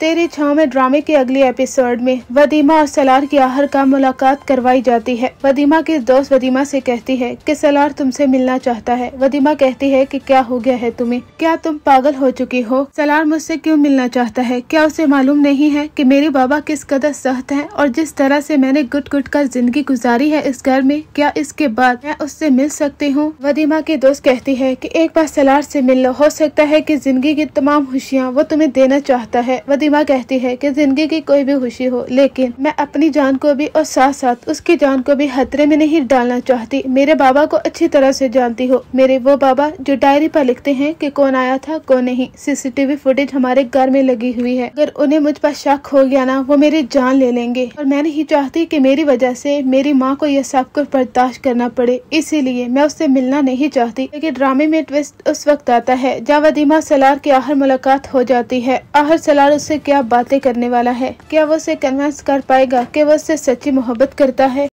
तेरी छाँव में ड्रामे के अगले एपिसोड में वदीमा और सलार की आखिरकार मुलाकात करवाई जाती है। वदीमा की दोस्त वदीमा से कहती है कि सलार तुमसे मिलना चाहता है। वदीमा कहती है कि क्या हो गया है तुम्हें, क्या तुम पागल हो चुकी हो? सलार मुझसे क्यों मिलना चाहता है? क्या उसे मालूम नहीं है कि मेरे बाबा किस कदर सख्त हैं और जिस तरह से मैंने गुट गुट कर जिंदगी गुजारी है इस घर में, क्या इसके बाद मैं उससे मिल सकती हूँ? वदीमा की दोस्त कहती है कि एक बार सलार से मिल लो, हो सकता है कि जिंदगी की तमाम खुशियाँ वो तुम्हें देना चाहता है। वदीमा कहती है कि जिंदगी की कोई भी खुशी हो, लेकिन मैं अपनी जान को भी और साथ साथ उसकी जान को भी खतरे में नहीं डालना चाहती। मेरे बाबा को अच्छी तरह से जानती हो, मेरे वो बाबा जो डायरी पर लिखते हैं कि कौन आया था कौन नहीं। सीसीटीवी फुटेज हमारे घर में लगी हुई है, अगर उन्हें मुझ पर शक हो गया ना, वो मेरी जान ले लेंगे। और मैं नहीं चाहती कि मेरी वजह से मेरी माँ को यह सब कुछ बर्दाश्त करना पड़े, इसीलिए मैं उससे मिलना नहीं चाहती। लेकिन ड्रामे में ट्विस्ट उस वक्त आता है जब वदीमा सलार की आखिर मुलाकात हो जाती है। आखिर सलार उससे क्या बातें करने वाला है? क्या वो उसे कन्विंस कर पाएगा कि वो उससे सच्ची मोहब्बत करता है?